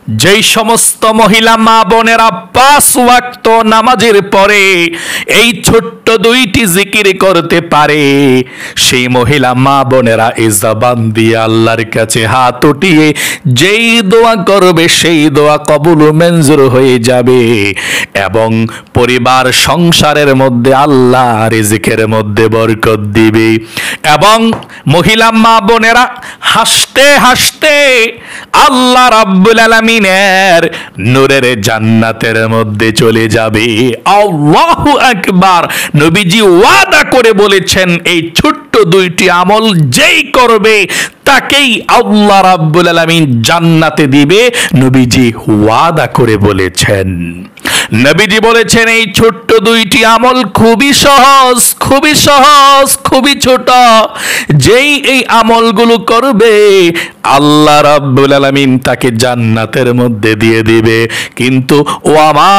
যেই সমস্ত মহিলা মা বোনেরা 5 ওয়াক্ত নামাজের পরে এই ছোট্ট 2টি জিকির করতে পারে, সেই মহিলা মা বোনেরা এই জবান দিয়ে আল্লাহর কাছে হাত উঠিয়ে যেই দোয়া করবে সেই দোয়া কবুল ও মঞ্জুর হয়ে যাবে এবং পরিবার সংসারের মধ্যে আল্লাহ রিজিকের মধ্যে বরকত দিবে। এবং মহিলা মা বোনেরা হাসতে হাসতে আল্লাহ রাব্বুল আলামিনের নূরের জান্নাতের মধ্যে চলে যাবে। আল্লাহু আকবার। নবীজি ওয়াদা করে বলেছেন এই ছোট্ট 2টি আমল যেই করবে তাকেই আল্লাহ রাব্বুল আলামিন জান্নাতে দিবে। নবীজি ওয়াদা করে বলেছেন। নবীজি বলেছেন এই ছোট্ট 2টি আমল খুবই সহজ, খুবই সহজ, খুবই ছোট। যেই এই আমলগুলো করবে আল্লাহ রাব্বুল আলামিন তাকে জান্নাতের মধ্যে দিয়ে দিবে। কিন্তু ও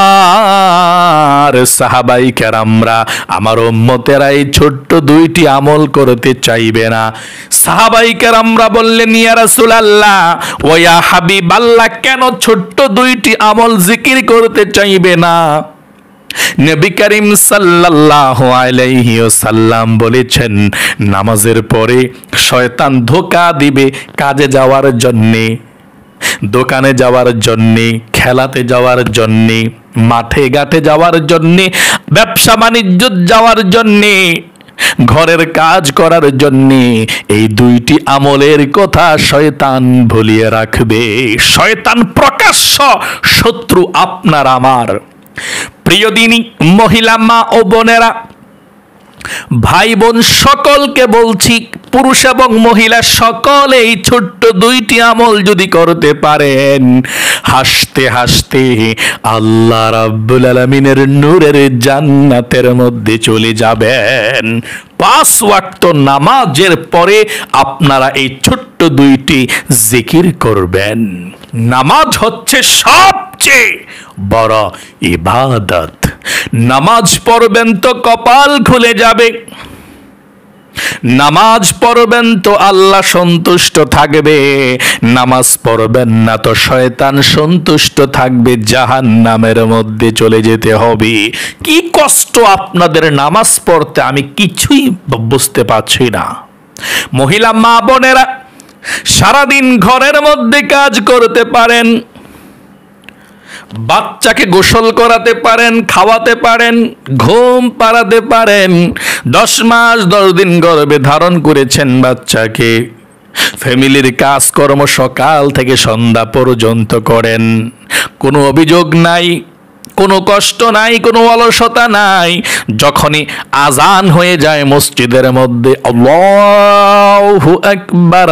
আমার সাহাবায়ে কেরামরা, আমার উম্মতেরা এই ছোট্ট 2টি আমল করতে চাইবে না। সাহাবায়ে কেরামরা বললেন, ইয়া রাসূলুল্লাহ ওয়া ইয়া হাবিবাল্লাহ, কেন ছোট্ট 2টি আমল জিকির করতে চাইবে না? নবী করিম সাল্লাল্লাহু আলাইহি ওয়াসাল্লাম বলেছেন, নামাজের পরে শয়তান ধোঁকা দিবে কাজে যাওয়ার জন্যে, দোকানে যাওয়ার জন্যে, খেলাতে যাওয়ার জন্যে, মাঠে ঘাটে যাওয়ার জন্যে, ব্যবসা বাণিজ্য যাওয়ার জন্যে, ঘরের কাজ করার জন্যে। এই 2টি আমলের কথা শয়তান ভুলিয়ে রাখবে। শয়তান প্রকাশ্য শত্রু আপনার আমার। প্রিয় দিনী মহিলা মা ও বোনেরা, ভাই বোন সকলকে বলছি, পুরুষ এবং মহিলা সকলে এই ছোট্ট 2টি আমল যদি করতে পারেন, হাসতে হাসতে আল্লাহ রাব্বুল আলামিনের নূরের জান্নাতের মধ্যে চলে যাবেন। 5 ওয়াক্ত নামাজের পরে আপনারা এই ছোট্ট 2টি জিকির করবেন। নামাজ হচ্ছে সবচেয়ে বড় ইবাদত। নামাজ পড়বেন তো কপাল খুলে যাবে, নামাজ পড়বেন তো আল্লাহ সন্তুষ্ট থাকবে, নামাজ পড়বেন না তো শয়তান সন্তুষ্ট থাকবে, জাহান্নামের মধ্যে চলে যেতে হবে। কি কষ্ট আপনাদের নামাজ পড়তে, আমি কিছুই বুঝতে পারছি না। মহিলা মা বোনেরা সারাদিন ঘরের মধ্যে কাজ করতে পারেন, বাচ্চাকে গোসল করাতে পারেন, খাওয়াতে পারেন, ঘুম পাড়াতে পারেন। 10 মাস 10 দিন গর্ভে ধারণ করেছেন বাচ্চাকে, ফ্যামিলির কাজকর্ম সকাল থেকে সন্ধ্যা পর্যন্ত করেন, কোনো অভিযোগ নাই, কোনো কষ্ট নাই, কোনো অলসতা নাই। যখনই আজান হয়ে যায় মসজিদের মধ্যে, আল্লাহু আকবার,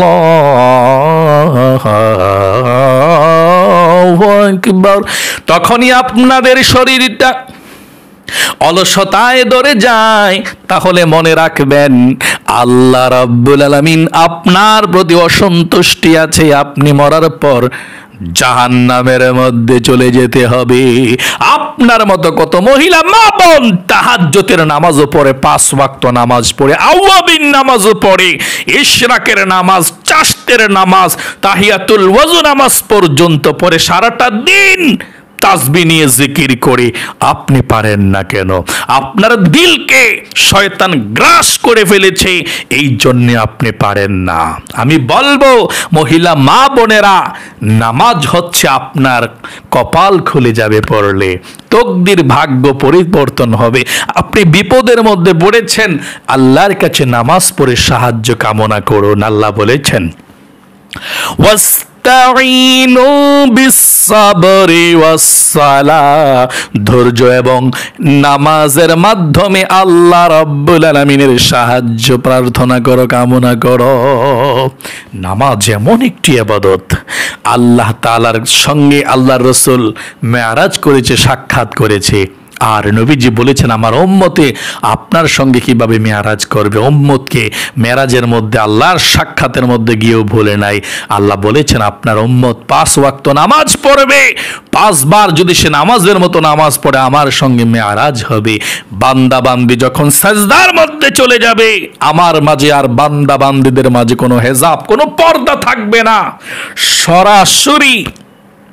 আল্লাহু আকবার, তখনই আপনাদের শরীরটা অলসতায় ধরে যায়। তাহলে মনে রাখবেন আল্লাহ রাব্বুল আলামিন আপনার প্রতি অসন্তুষ্টি আছে, আপনি মরার পর জাহান্নামের মধ্যে চলে যেতে হবে। আপনার মতো কত মহিলা মা বোন তাহাজ্জুদের নামাজও পড়ে, 5 ওয়াক্ত নামাজ পড়ে, আওয়াবিন নামাজও পড়ে, ইশরাকের নামাজ, চাশতের নামাজ, তাহিয়াতুল ওযু নামাজ পর্যন্ত পড়ে, সারাটা দিন তাসবিহ নিয়ে জিকির করে। আপনি পারেন না কেন? আপনার দিলকে শয়তান গ্রাস করে ফেলেছে, এই জন্য আপনি পারেন না। আমি বলবো মহিলা মা বোনেরা, নামাজ হচ্ছে আপনার কপাল খুলে যাবে পড়লে, তকদির ভাগ্য পরিবর্তন হবে। আপনি বিপদের মধ্যে পড়েছেন, আল্লাহর কাছে নামাজ পড়ে সাহায্য কামনা করুন। আল্লাহ বলেছেন, ধৈর্য এবং নামাজের মাধ্যমে আল্লাহ রাব্বুল আলামিনের সাহায্য প্রার্থনা করো, কামনা করো। নামাজ এমন একটি ইবাদত, আল্লাহ তাআলার সঙ্গে আল্লাহর রাসূল মেরাজ করেছে, সাক্ষাৎ করেছে। আর নবীজি বলেছেন, আমার উম্মতে আপনার সঙ্গে কিভাবে মেরাজ করবে। উম্মতকে মেরাজের মধ্যে আল্লাহর সাক্ষাতের মধ্যে গিয়েও ভুলে নাই। আল্লাহ বলেছেন, আপনার উম্মত 5 ওয়াক্ত নামাজ পড়বে, 5 বার যদি সে নামাজের মতো নামাজ পড়ে আমার সঙ্গে মেরাজ হবে। বান্দা বান্দি যখন সাজদার মধ্যে চলে যাবে, আমার মাঝে আর বান্দা বান্দিদের মাঝে কোনো হেজাব, কোনো পর্দা থাকবে না। সরাসরি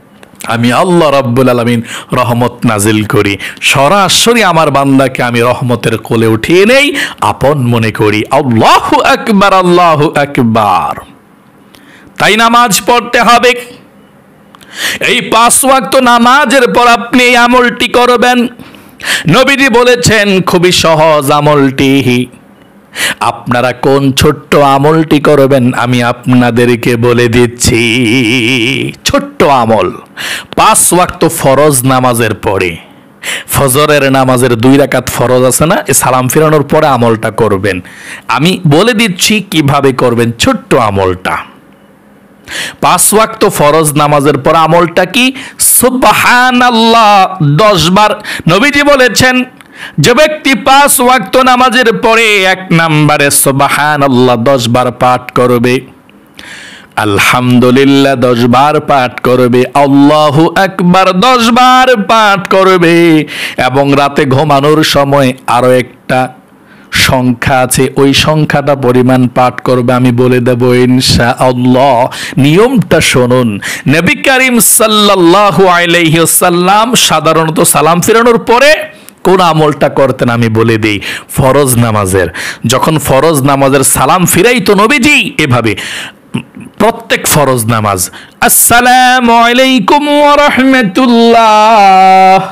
আমি আল্লাহ রাব্বুল আলামিন রহমত নাজিল করি, সরাসরি আমার বান্দাকে আমি রহমতের কোলে উঠিয়ে নেই, আপন মনে করি। আল্লাহু আকবার, আল্লাহু আকবার। তাই নামাজ পড়তে হবে। এই 5 ওয়াক্ত নামাজের পর আপনি এই আমলটি করবেন। নবীজি বলেছেন খুবই সহজ আমলটি। আপনারা কোন ছোট্ট আমলটি করবেন আমি আপনাদেরকে বলে দিচ্ছি। ছোট্ট আমল, 5 ওয়াক্ত ফরজ নামাজের পরে, ফজরের নামাজের 2 রাকাত ফরজ আছে না, এই সালাম ফিরানোর পরে আমলটা করবেন। আমি বলে দিচ্ছি কিভাবে করবেন ছোট্ট আমলটা। 5 ওয়াক্ত ফরজ নামাজের পর আমলটা কি? সুবহানাল্লাহ 10 বার। নবীজি বলেছেন যে ব্যক্তি 5 ওয়াক্ত নামাজের পরে 1 নম্বরে সুবহানাল্লাহ 10 বার পাঠ করবে, আলহামদুলিল্লাহ 10 বার পাঠ করবে, আল্লাহু আকবার 10 বার পাঠ করবে, এবং রাতে ঘুমানোর সময় আরো একটা সংখ্যা আছে, ওই সংখ্যাটা পরিমাণ পাঠ করবে, আমি বলে দেব ইনশাআল্লাহ। নিয়মটা শুনুন। নবী করিম সাল্লাল্লাহু আলাইহি ওয়াসাল্লাম সাধারণত সালাম ফিরানোর পরে কোন আমলটা করতেন আমি বলে দেই। ফরজ নামাজের, যখন ফরজ নামাজের সালাম ফিরাইতো নবীজি এভাবে, প্রত্যেক ফরজ নামাজ আসসালামু আলাইকুম ওয়া রাহমাতুল্লাহ,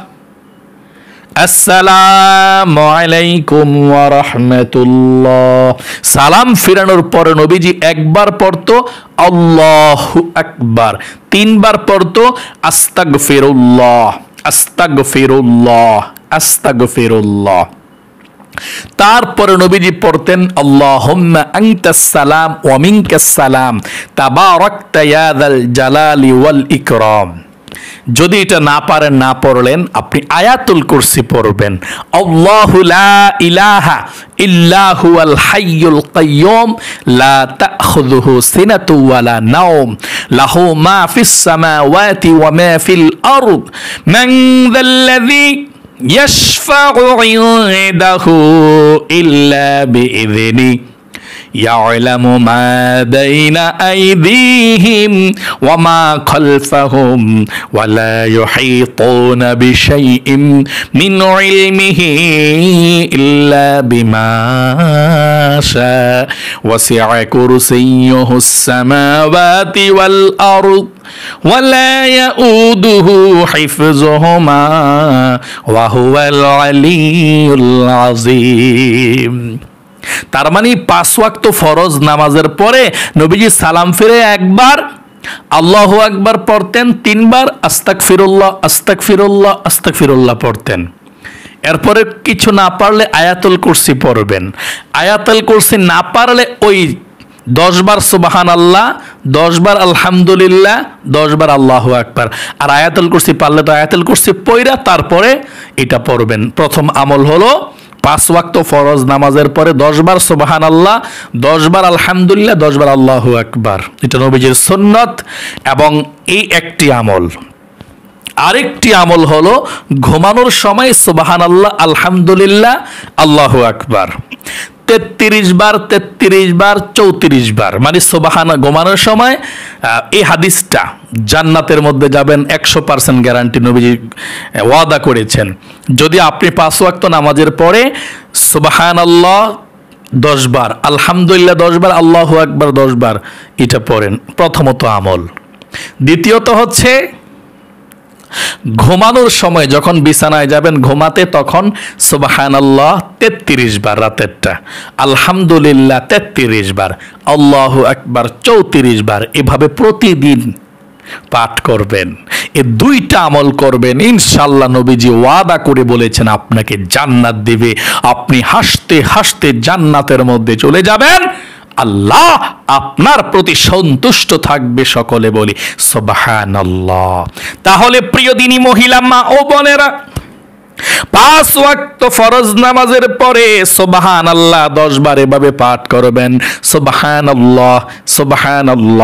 আসসালামু আলাইকুম ওয়া রাহমাতুল্লাহ। সালাম ফিরানোর পরে নবীজি 1 বার পড়তো আল্লাহু আকবার, 3 বার পড়তো আস্তাগফিরুল্লাহ, আস্তাগফিরুল্লাহ, আস্তাগফিরুল্লাহ। তারপরে নবীজি পড়তেন আল্লাহুম্মা আনতাস সালাম ওয়া মিনকাস সালাম তাবারাকতা ইয়া যাল জালালি ওয়াল ইকরাম। যদি এটা না পারেন, না পড়লেন, আপনি আয়াতুল কুরসি পড়বেন। আল্লাহু লা ইলাহা ইল্লা হুয়াল হাইয়ুল কাইয়্যুম লা তাখুযুহু সিনাতু ওয়ালা নাওম লাহু মা ফিস সামাওয়াতি ওয়া মা ফিল আরদ মান যাল্লাযী ইয়াশফাউ ইনদাহু ইল্লা বিইযনিহি يعلم ما بين أيديهم وما خلفهم ولا يحيطون بشيء من علمه إلا بما شاء وسع كرسيه السماوات والأرض ولا يؤوده حفظهما وهو العلي العظيم। তার মানে 5 ওয়াক্ত ফরজ নামাজের পরে নবীজি সালাম ফিরে 1 বার আল্লাহু আকবার পড়তেন, 3 বার আস্তাগফিরুল্লাহ, আস্তাগফিরুল্লাহ, আস্তাগফিরুল্লাহ পড়তেন। এরপরে কিছু না পারলে আয়াতুল কুরসি পড়বেন। আয়াতুল কুরসি না পারলে ওই 10 বার সুবহানাল্লাহ, 10 বার আলহামদুলিল্লাহ, 10 বার আল্লাহু আকবার। আর আয়াতুল কুরসি পারলে তো আয়াতুল কুরসি পড়া তারপরে এটা পড়বেন। প্রথম আমল হলো 5 ওয়াক্ত ফরজ নামাজের পরে 10 বার সুবহানাল্লাহ, 10 বার আলহামদুলিল্লাহ, 10 বার আল্লাহু আকবার। এটা নবীজির সুন্নাত। এবং এই একটি আমল। আরেকটি আমল হলো ঘুমানোর সময় সুবহানাল্লাহ, আলহামদুলিল্লাহ, আল্লাহু আকবার 33 বার, 33 বার, 34 বার, মানে সুবহানা ঘুমানোর সময়। এই হাদিসটা জান্নাতের মধ্যে যাবেন 100% গ্যারান্টি, নবীজি ওয়াদা করেছেন। যদি আপনি 5 ওয়াক্ত নামাজের পরে সুবহানাল্লাহ 10 বার, আলহামদুলিল্লাহ 10 বার, আল্লাহু আকবার 10 বার এটা পড়েন, প্রথমত আমল। দ্বিতীয়ত হচ্ছে ঘুমানোর সময় যখন বিছানায় যাবেন ঘুমাতে, তখন সুবহানাল্লাহ 33 বার রাতেরটা, আলহামদুলিল্লাহ 33 বার, আল্লাহু আকবার 34 বার, এভাবে প্রতিদিন পাঠ করবেন। এই 2টা আমল করবেন, ইনশাআল্লাহ নবীজি ওয়াদা করে বলেছেন আপনাকে জান্নাত দিবে। আপনি হাসতে হাসতে জান্নাতের মধ্যে চলে যাবেন, আল্লাহ আপনার প্রতি সন্তুষ্ট থাকবে। সকলে বলি সুবহানাল্লাহ। তাহলে প্রিয় দিনী মহিলা, মা ও বোনেরা, 5 ওয়াক্ত ফরজ নামাজের পরে সুবহানাল্লাহ 10 বার এভাবে পাঠ করবেন। সুবহানাল্লাহ, সুবহানাল্লাহ,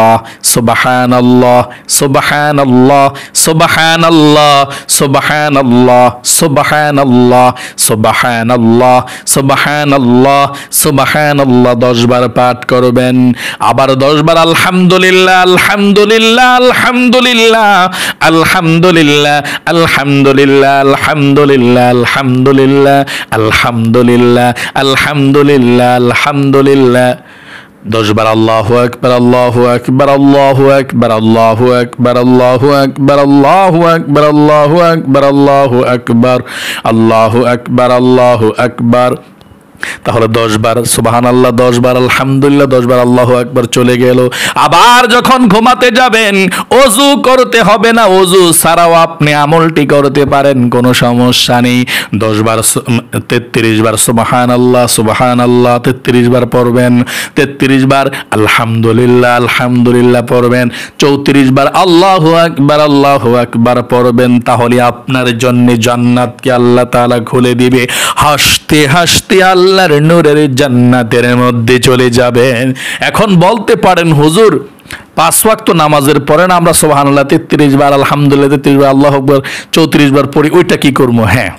সুবহানাল্লাহ সুবহানাল্লাহ সুবহানাল্লাহ সুবহানাল্লাহ সুবহানাল্লাহ সুবহানাল্লাহ সুবহানাল্লাহ সুবহানাল্লাহ 10 বার পাঠ করবেন। আবার 10 বার আলহামদুলিল্লাহ আলহামদুলিল্লাহ আলহামদুলিল্লাহ আলহামদুলিল্লাহ আলহামদুলিল্লাহ আলহামদুলিল্লাহ আলহামদুলিল্লাহ আলহামদুলিল্লাহ আলহামদুলিল্লাহ আলহামদুলিল্লাহ 10 বার আল্লাহু আকবার আল্লাহু আকবার আল্লাহু আকবার আল্লাহু আকবার আল্লাহু আকবার আল্লাহু আকবার আল্লাহু আকবার আল্লাহু আকবার আল্লাহু আকবার আল্লাহু আকবার। তাহলে 10 বার সুবহানাল্লাহ, 10 বার আলহামদুলিল্লাহ, 10 বার আল্লাহু আকবার চলে গেল। আবার যখন ঘুমাতে যাবেন ওযু করতে হবে না, ওযু ছাড়াও আপনি আমলটি করতে পারেন, কোনো সমস্যা নেই। 10 বার 33 বার সুবহানাল্লাহ সুবহানাল্লাহ 33 বার পড়বেন, 33 বার আলহামদুলিল্লাহ আলহামদুলিল্লাহ পড়বেন, 34 বার আল্লাহু আকবার পড়বেন। তাহলে আপনার জন্য জান্নাতকে আল্লাহ তাআলা খুলে দিবে। হাসতে হাসতে আল্লাহর নূরের জান্নাতের মধ্যে চলে যাবেন। এখন বলতে পারেন হুজুর 5 ওয়াক্ত নামাজের পরে না আমরা সুবহানাল্লাহ 33 বার আলহামদুলিল্লাহ 33 বার আল্লাহু আকবার 34 বার পড়ি, ওইটা কি করব? হ্যাঁ,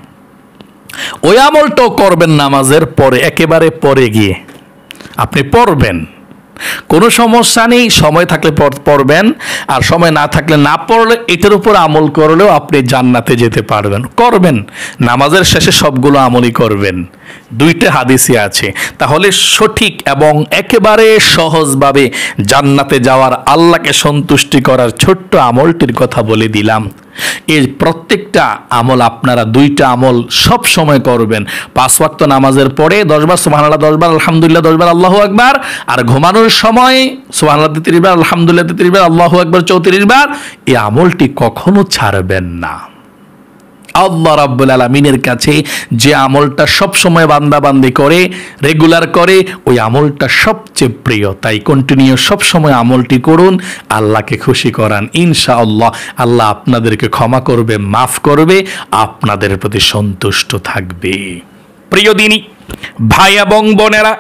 ওই আমলটাও করবেন নামাজের পরে, একেবারে পরে গিয়ে আপনি পড়বেন, কোনো সমস্যা নেই। সময় থাকলে পড়বেন, আর সময় না থাকলে না পড়লে এটার উপর আমল করলেও আপনি জান্নাতে যেতে পারবেন। করবেন, নামাজের শেষে সবগুলো আমলই করবেন, 2টা হাদিসই আছে। তাহলে সঠিক এবং একেবারে সহজভাবে জান্নাতে যাওয়ার, আল্লাহকে সন্তুষ্টি করার ছোট্ট আমলটির কথা বলে দিলাম। এই প্রত্যেকটা আমল আপনারা 2টা আমল সব সময় করবেন। 5 ওয়াক্ত নামাজের পরে 10 বার সুবহানাল্লাহ, 10 বার আলহামদুলিল্লাহ, 10 বার আল্লাহু আকবার, আর ঘুমানোর সময় সুবহানাল্লাহ 33 বার আলহামদুলিল্লাহ 33 বার আল্লাহু আকবার 34 বার। এই আমলটি কখনো ছাড়বেন না। আল্লাহ রাব্বুল আলামিনের কাছে যে আমলটা সব সময় বান্দাবান্দি করে, রেগুলার করে, ওই আমলটা সবচেয়ে প্রিয়। তাই কন্টিনিউ সব সময় আমলটি করুন, আল্লাহকে খুশি করান। ইনশাআল্লাহ আল্লাহ আপনাদেরকে ক্ষমা করবে, মাফ করবে, আপনাদের প্রতি সন্তুষ্ট থাকবে। প্রিয় দিনী ভাই এবং বোনেরা,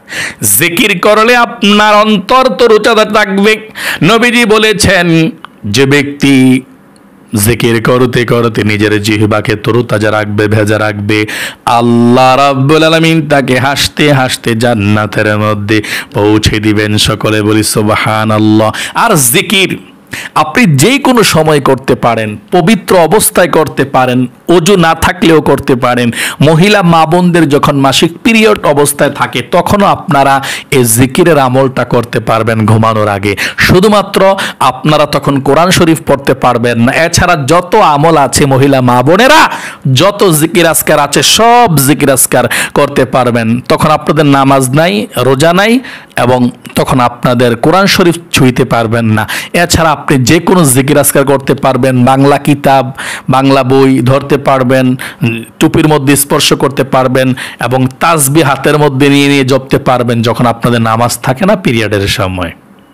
জিকির করলে আপনার অন্তর তরুতাজা থাকবে। নবীজি বলেছেন, যে ব্যক্তি জিকির করতে করতে নিজের জিহ্বাকে তরুতাজা রাখবে, ভেজা রাখবে, আল্লাহ রাব্বুল আলামিন তাকে হাসতে হাসতে জান্নাতের মধ্যে পৌঁছে দিবেন। সকলে বলি সুবহানাল্লাহ। আর জিকির আপনি যে কোনো সময় করতে পারেন, পবিত্র অবস্থায় করতে পারেন, ওযু না থাকলেও করতে পারেন। মহিলা মা বোনদের যখন মাসিক পিরিয়ড অবস্থায় থাকে তখনও আপনারা এই জিকিরের আমলটা করতে পারবেন ঘুমানোর আগে। শুধুমাত্র আপনারা তখন কোরআন শরীফ পড়তে পারবেন না, এছাড়া যত আমল আছে মহিলা মা বোনেরা যত জিকির আজকার আছে সব জিকির আজকার করতে পারবেন। তখন আপনাদের নামাজ নাই, রোজা নাই, এবং তখন আপনাদের কোরআন শরীফ ছুঁইতে পারবেন না। এছাড়া আপনি যে কোনো জিকির আজকার করতে পারবেন, বাংলা কিতাব, বাংলা বই ধরতে পারবেন, টুপির মধ্যে স্পর্শ করতে পারবেন, এবং তাসবিহ হাতের মধ্যে নিয়ে নিয়ে জপতে পারবেন যখন আপনাদের নামাজ থাকে না পিরিয়ডের সময়।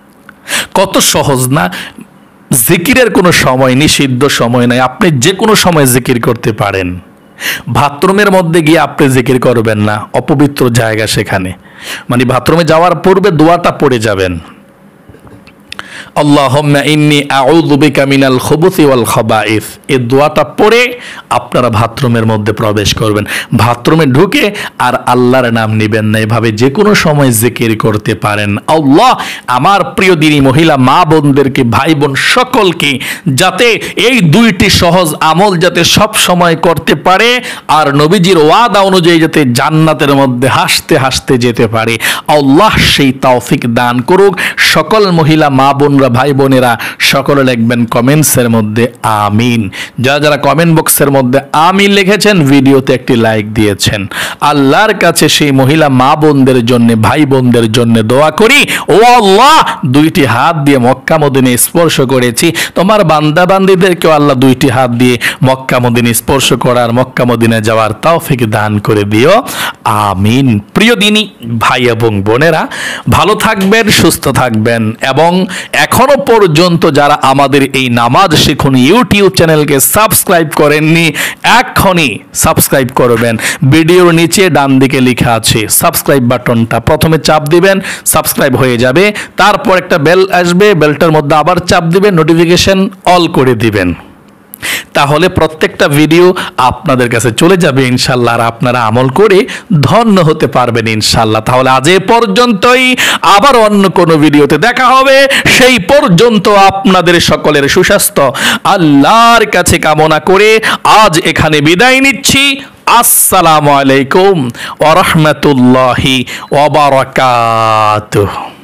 কত সহজ না? জিকিরের কোনো সময়, নিষিদ্ধ সময় নাই, আপনি যে কোনো সময় জিকির করতে পারেন। বাথরুমের মধ্যে গিয়ে আপনি জিকির করবেন না, অপবিত্র জায়গা সেখানে, মানে বাথরুমে যাওয়ার পূর্বে দোয়াটা পড়ে যাবেন, আল্লাহুম্মা ইন্নী আউযু বিকা মিনাল খুবুসি ওয়াল খাবাইস। এই দোয়াটা পড়ে আপনারা বাথরুমের মধ্যে প্রবেশ করবেন। বাথরুমে ঢুকে আর আল্লাহর নাম নেবেন না, এভাবে যে কোনো সময় জিকির করতে পারেন। আল্লাহ আমার প্রিয় দিনী মহিলা মা বোনদেরকে, ভাই বোন সকলকে যাতে এই 2টি সহজ আমল যাতে সব সময় করতে পারে, আর নবীজির ওয়াদা অনুযায়ী যাতে জান্নাতের মধ্যে হাসতে হাসতে যেতে পারে, আল্লাহ সেই তৌফিক দান করুক। সকল মহিলা মা বোনরা, ভাই বোনেরা সকলে লিখবেন কমেন্টসের মধ্যে আমিন। যারা যারা কমেন্ট বক্সের মধ্যে আমিন লিখেছেন, ভিডিওতে একটি লাইক দিয়েছেন, আল্লাহর কাছে সেই মহিলা মা বোনদের জন্য, ভাই বোনদের জন্য দোয়া করি, ও আল্লাহ 2টি হাত দিয়ে মক্কা মদিনা স্পর্শ করেছি, তোমার বান্দা বান্দীদেরকেও আল্লাহ 2টি হাত দিয়ে মক্কা মদিনা স্পর্শ করার, মক্কা মদিনা যাওয়ার তৌফিক দান করে দিও, আমিন। প্রিয় দিনী ভাই এবং বোনেরা, ভালো থাকবেন, সুস্থ থাকবেন, এবং এখন এখনো পর্যন্ত যারা আমাদের এই নামাজ শিখুন ইউটিউব চ্যানেলকে সাবস্ক্রাইব করেননি, এখনই সাবস্ক্রাইব করবেন। ভিডিওর নিচে ডান দিকে লেখা আছে সাবস্ক্রাইব বাটনটা, প্রথমে চাপ দিবেন, সাবস্ক্রাইব হয়ে যাবে। তারপর একটা বেল আসবে, বেলটার মধ্যে আবার চাপ দিবেন, নোটিফিকেশন অল করে দিবেন। তাহলে প্রত্যেকটা ভিডিও আপনাদের কাছে চলে যাবে ইনশাল্লাহ, আর আপনারা আমল করে ধন্য হতে পারবেন ইনশাল্লাহ। তাহলে আজ এ পর্যন্তই, আবার অন্য কোনো ভিডিওতে দেখা হবে। সেই পর্যন্ত আপনাদের সকলের সুস্বাস্থ্য আল্লাহর কাছে কামনা করে আজ এখানে বিদায় নিচ্ছি। আসসালামু আলাইকুম ওয়া রাহমাতুল্লাহি ওয়া বারাকাতুহু।